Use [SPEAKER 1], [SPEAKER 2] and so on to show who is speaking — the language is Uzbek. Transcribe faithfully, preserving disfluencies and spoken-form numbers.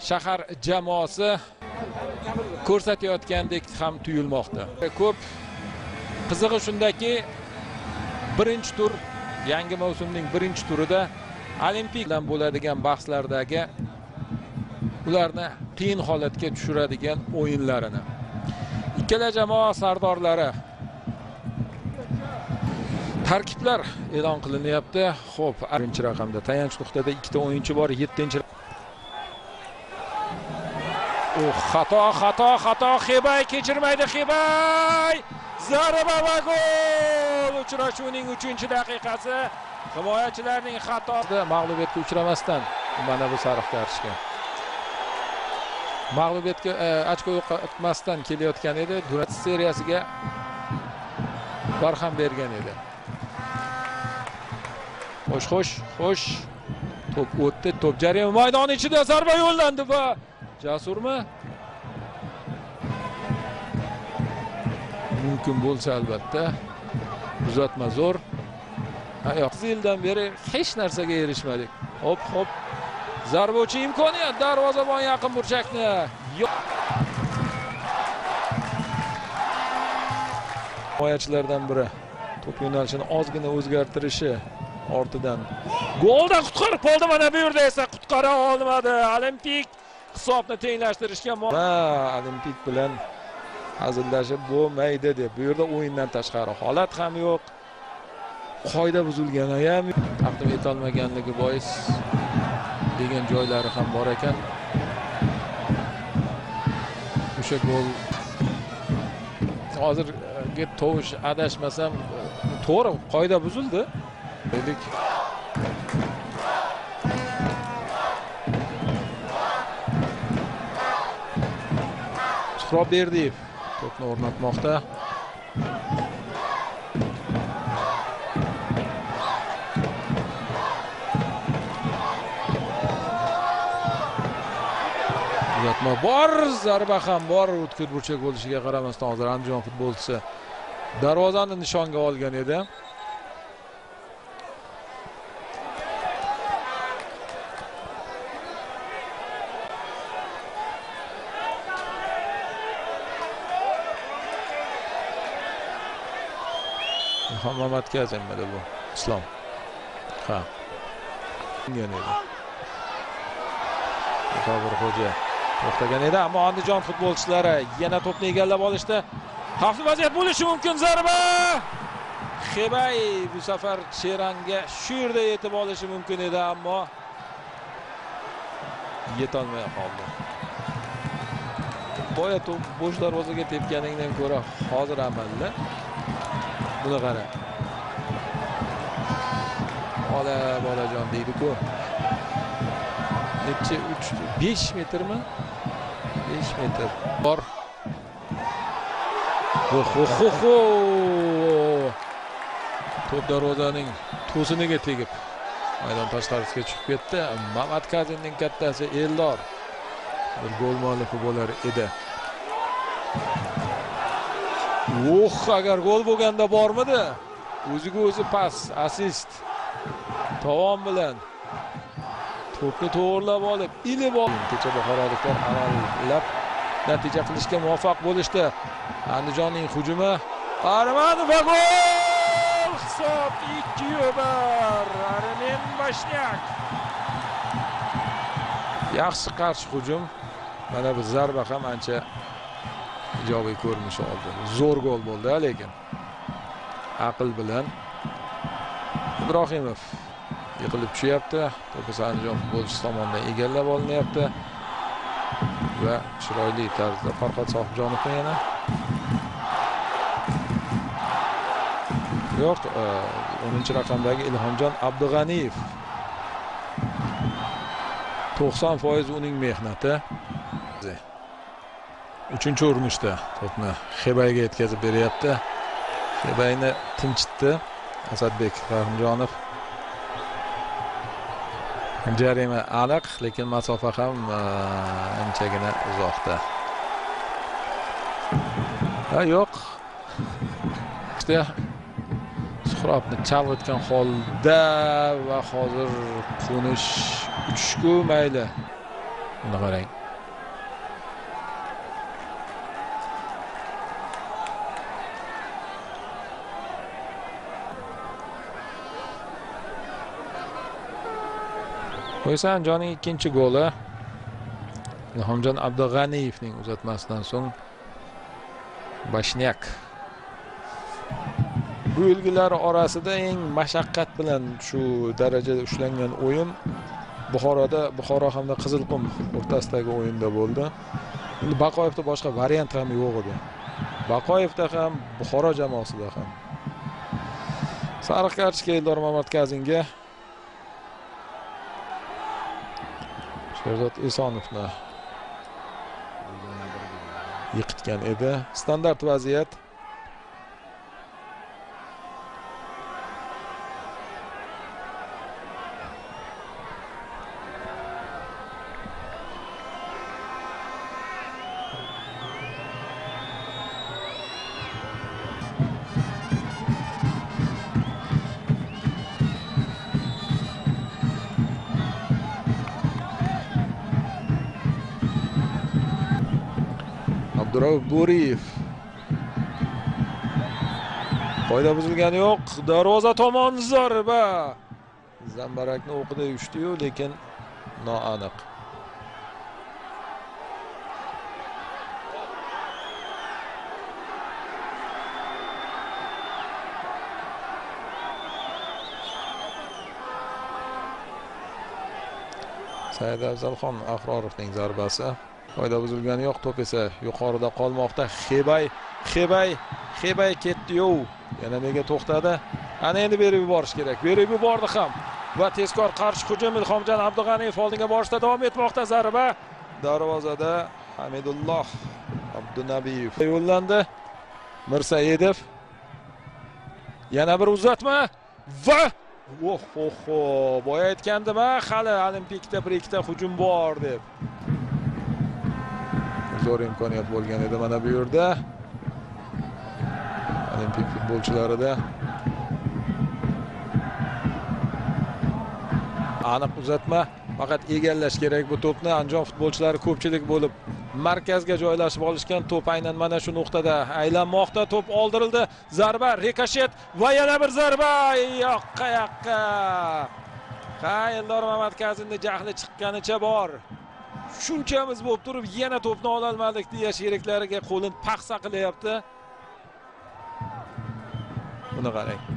[SPEAKER 1] shahar jamoasi ko'rsatayotgandek ham tuyulmoqda. Ko'p qizig'i shundaki, birinchi tur, yangi mavsumning birinchi turida Olimpik bilan bo'ladigan bahslardagi ularni qiyin holatga tushiradigan o'yinlarini ikkala jamoa sardorlari tarkiblar e'lon qilinyapti. Xo'p, birinchi raqamda tayanch nuqtada ikkita o'yinchi bor. yettinchi O xato, xato, xato. Xebay kechirmaydi. Xebay! Zarba va gol! Uchrashuvning uchinchi daqiqasi. Himoyachilarning xatosi mag'lubiyatga uchramasdan mana bu sariq kartochka. Mag'lubiyatga ochko yo'qotmasdan kelayotgan edi. Durat seriyasiga barham bergan edi. Xo'sh, xo'sh, xo'sh. Top o'tdi, top jarima maydoni ichida zarba yo'llandi va Jasurmi? Mumkin bo'lsa albatta. Uzatma zo'r. Ayoq yildan beri hech narsaga erishmadik. Hop, hop. Zarbochi imkoniyat, darvozabon yaqin burchakni. Himoyachilardan biri to'p yo'nalishini ozgina o'zgartirishi ortidan goldan qutqarib qoldi. Mana bu yerda esa qutqara olmadi. Olimpik hisobni tenglashtirishga va Olimpik bilan hazillashib bo'lmaydi deb. Bu yerda o'yindan tashqari holat ham yo'q. Qoida buzilgani ham taqdim etolmaganligi bois degan joylari ham bor ekan. O'sha gol hozirgi tovush adashmasam to'g'ri, qoida buzildi. Dedik. Suhrob Berdiyev to'pni o'rnatmoqda. Uzatma bor, zarba ham bor. O'tkir burchak bo'lishiga qaramasdan hozir Andijon futbolchisi darvozani nishonga olgan edi. Muhammad Kazimda bu Islom. Ha. Edi. Sabir Xo'ja to'xtagan edi, ammo Andijon futbolchilari yana to'pni egallab olishdi. Xavfli vaziyat bo'lishi mumkin. Zarba! Xebay bu safar Sheranga shu yerda yetib olishi mumkin edi, ammo yeta olmay qoldi. Boya to'p bo'sh darvozaga tepganingdan ko'ra hozir amalda. Buni qara. Ola bolajon deydi-ku. Necha uch besh metrmi? besh metr. Bor. Ho ho ho ho. To'p darvozaning to'siniga tegib maydon tashqarisiga chiqib ketdi. Mamad Kazinning kattasi Eldor bir gol muallifi bo'lar edi. Oh, agar gol bo'lganda bormidi? O'ziga o'zi pas, assist. Tavom bilan to'pni to'g'rilab olib, ilib olib, kecha buxoroliklar amallab natija qilishga muvaffaq bo'lishdi. Andijonning hujumi Arman va gol! Hisob ikki bir. Armen Bashnak. Yaxshi qarshi hujum. Mana bu zarba ham ancha ijobiy ko'rinish oldi. Zo'r gol bo'ldi, lekin aql bilan Ibrohimov yiqilib tushyapti. To'p Andijon futbolchisi tomonidan egallab olinyapti va chiroyli tarzda Farhod Sohibjonovni yana yo'q, o'ninchi raqamdagi Ilhomjon Abdug'aniyev. to'qson foiz uning mehnati. uchinchi urinishda to'pni Xebayga yetkazib beryapti. Xebayni tinchitdi Asadbek Rahimjonov. Jarima aniq, lekin masofa ham anchagina uzoqda. Ha, yo'q. İşte Suhrobni chalg'itgan holda va hozir qo'nish uchish-ku mayli. Buni qarang. Qo'ysa Andijonning ikkinchi goli Ilhomjon Abdug'aniyevning uzatmasidan so'ng Bashnyak. Bu yilgilar orasida eng mashaqqat bilan shu darajada ushlangan o'yin Buxoroda, Buxoro hamda Qizilqum o'rtasidagi o'yinda bo'ldi. Endi Baqoyevda boshqa variant ham yo'q edi. Baqoyevda ham, Buxoro jamoasida ham. Sariq kartochka Eldor Mamatkazinga Sherzod Esonovni yiqitgan edi. Standart vaziyat. Abdurauf Bo'riyev. Qoida buzilgani yo'q. Darvoza tomon zarba. Zambarakni o'qida uchdi-yu, lekin noaniq. Said Afzalxon Ahrorovning zarbasi. Qoida buzilgani yo'q, to'p esa yuqorida qolmoqda. Xebay, Xebay, Xebay ketdi-yu. Yana nega to'xtadi? Ana endi berib yuborish kerak. Berib yubordi ham. Va tezkor qarshi hujum Ilhomjon Abdug'aniyev oldinga borishda davom etmoqda. Zarba darvozada Hamidulloh Abdunabiyev yo'llandi. Mirsaidov. Yana bir uzatma va oh oh oh, boya aytgandim-a, hali Olimpikda bir ikkita hujum bor deb. Zo'r imkoniyat bo'lgan edi mana bu yerda. Olimpik futbolchilarida aniq uzatma, faqat egallash kerak bu to'pni. Andijon futbolchilari ko'pchilik bo'lib markazga joylashib olishgan. To'p aynan mana shu nuqtada aylanmoqda. To'p oldirildi. Zarba, rikoshet va yana bir zarba. Yoqqa yoqqa. Ha, Eldor Mamatkazinning jahli chiqqanicha bor. Shunchamiz bo'lib turib yana to'pni ola olmadik deya sheriklariga qo'lini paxsa qilyapti. Buni qarang.